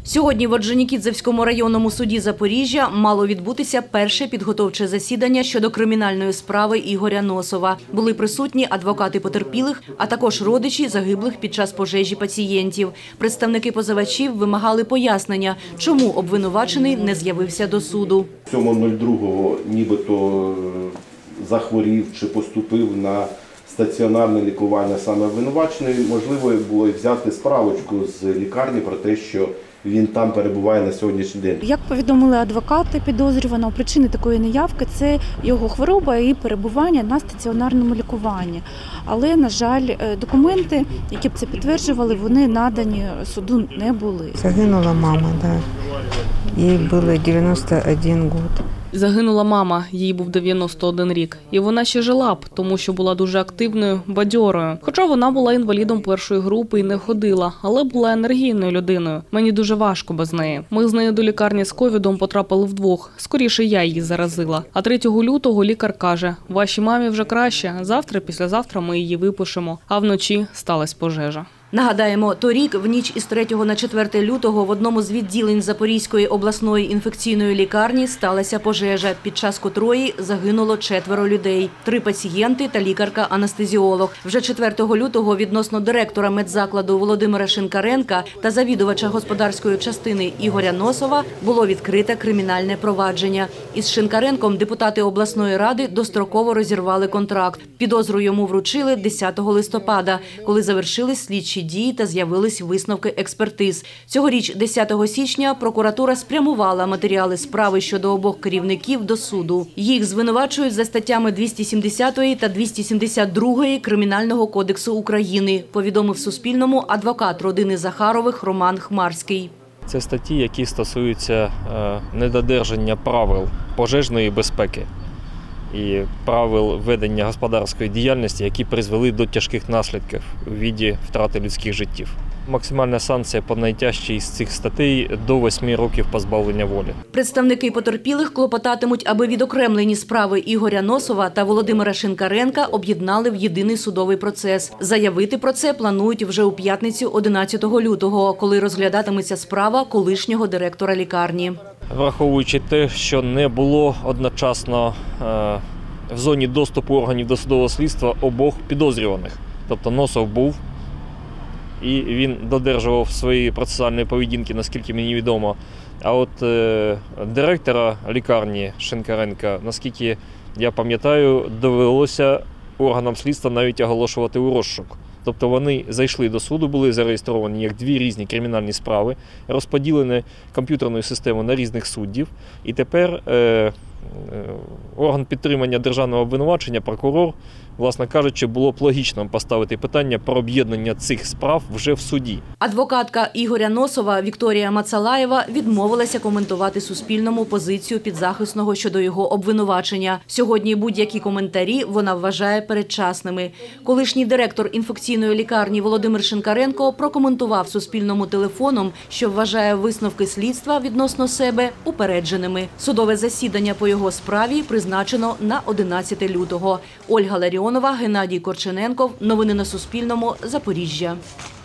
Сьогодні в Орджонікідзевському районному суді Запоріжжя мало відбутися перше підготовче засідання щодо кримінальної справи Ігоря Носова. Були присутні адвокати потерпілих, а також родичі загиблих під час пожежі пацієнтів. Представники позивачів вимагали пояснення, чому обвинувачений не з'явився до суду. 7.02 нібито захворів чи поступив на стаціонарне лікування саме обвинувачений. Можливо, було взяти справочку з лікарні про те, що він там перебуває на сьогоднішній день. Як повідомили адвокати підозрюваного, причини такої неявки – це його хвороба і перебування на стаціонарному лікуванні. Але, на жаль, документи, які б це підтверджували, вони надані суду не були. Загинула мама, так. Їй було 91 рік. Загинула мама, їй був 91 рік. І вона ще жила б, тому що була дуже активною, бадьорою. Хоча вона була інвалідом першої групи і не ходила, але була енергійною людиною. Мені дуже важко без неї. Ми з нею до лікарні з ковідом потрапили вдвох. Скоріше я її заразила. А 3 лютого лікар каже, вашій мамі вже краще, завтра, післязавтра ми її випишемо. А вночі сталася пожежа. Нагадаємо, торік, в ніч із 3 на 4 лютого в одному з відділень Запорізької обласної інфекційної лікарні сталася пожежа, під час котрої загинуло 4 людей – 3 пацієнти та лікарка-анестезіолог. Вже 4 лютого відносно директора медзакладу Володимира Шинкаренка та завідувача господарської частини Ігоря Носова було відкрите кримінальне провадження. Із Шинкаренком депутати обласної ради достроково розірвали контракт. Підозру йому вручили 10 листопада, коли завершились слідчі дії та з'явились висновки експертиз. Цьогоріч, 10 січня, прокуратура спрямувала матеріали справи щодо обох керівників до суду. Їх звинувачують за статтями 270 та 272 Кримінального кодексу України, повідомив Суспільному адвокат родини Захарових Роман Хмарський. Це статті, які стосуються недодержання правил пожежної безпеки і правил ведення господарської діяльності, які призвели до тяжких наслідків у виді втрати людських життів. Максимальна санкція по найтяжчій з цих статей – до 8 років позбавлення волі. Представники потерпілих клопотатимуть, аби відокремлені справи Ігоря Носова та Володимира Шинкаренка об'єднали в єдиний судовий процес. Заявити про це планують вже у п'ятницю 11 лютого, коли розглядатиметься справа колишнього директора лікарні. Враховуючи те, що не було одночасно в зоні доступу органів досудового слідства обох підозрюваних. Тобто Носов був, і він додержував свої процесуальні поведінки, наскільки мені відомо. А от директора лікарні Шинкаренка, наскільки я пам'ятаю, довелося органам слідства навіть оголошувати у розшук. Тобто вони зайшли до суду, були зареєстровані як 2 різні кримінальні справи, розподілені комп'ютерною системою на різних суддів. І тепер орган підтримання державного обвинувачення, прокурор, власне кажучи, було б логічно поставити питання про об'єднання цих справ вже в суді. Адвокатка Ігоря Носова Вікторія Мацалаєва відмовилася коментувати Суспільному позицію підзахисного щодо його обвинувачення. Сьогодні будь-які коментарі вона вважає передчасними. Колишній директор інфекційної лікарні Володимир Шинкаренко прокоментував Суспільному телефоном, що вважає висновки слідства відносно себе упередженими. Судове засідання по його справі призначено на 11 лютого. Ольга Ларіонова, Геннадій Корчененков. Новини на Суспільному. Запоріжжя.